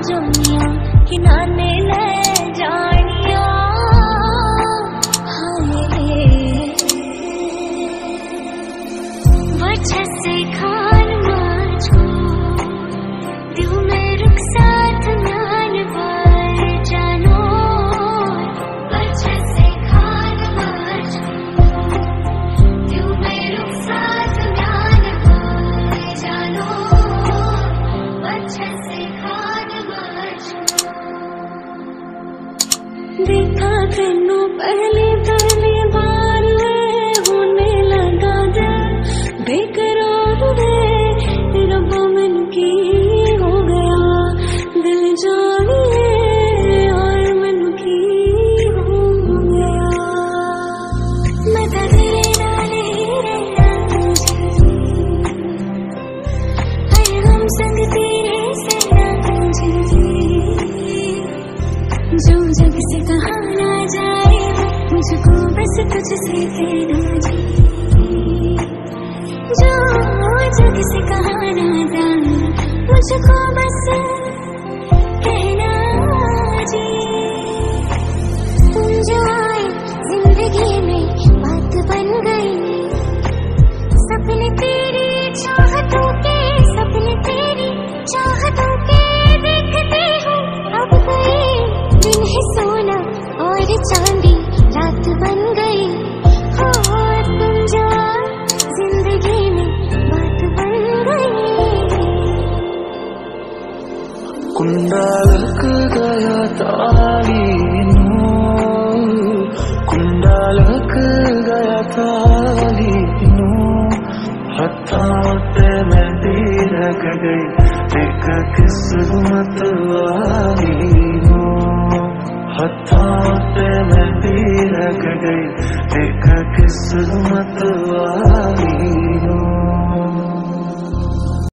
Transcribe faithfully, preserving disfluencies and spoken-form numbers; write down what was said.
जोनिया कि नाने ले जानिया हाय वजह से खान माचो दिल में रुक साथ नान बार जानो वजह से खान माचो दिल में रुक साथ नान बार जानो वजह से खान माचो देखा तेनू पहली पहली बार होने लगा दिल बेकरार वे रब्बा मैनू की हो गया दिल जानिए और मैनू की हो गया मैं तो तेरे नाल ही रहना हर गम संग तेरे सहना जो जग से कहा ना जाए मुझको बस तुझसे कहना जी जो जग से कहा ना जाए मुझको बस कहना जी तुम जो आए जिंदगी में बात बन गई सपने तेरी चाहतों के सपने तेरी चाहतों के देखते हूँ अब गए दिन है सोना और चांदी रात बन गई हो तुम जो जिंदगी में बात बन गई कुंडालक गया तालीनो कुंडालक गया तालीनो हत्थों ते मेहंदी लग गई एक किस्मत वाली नो हत्थों ते मेहंदी लग गई एक किस्मत वाली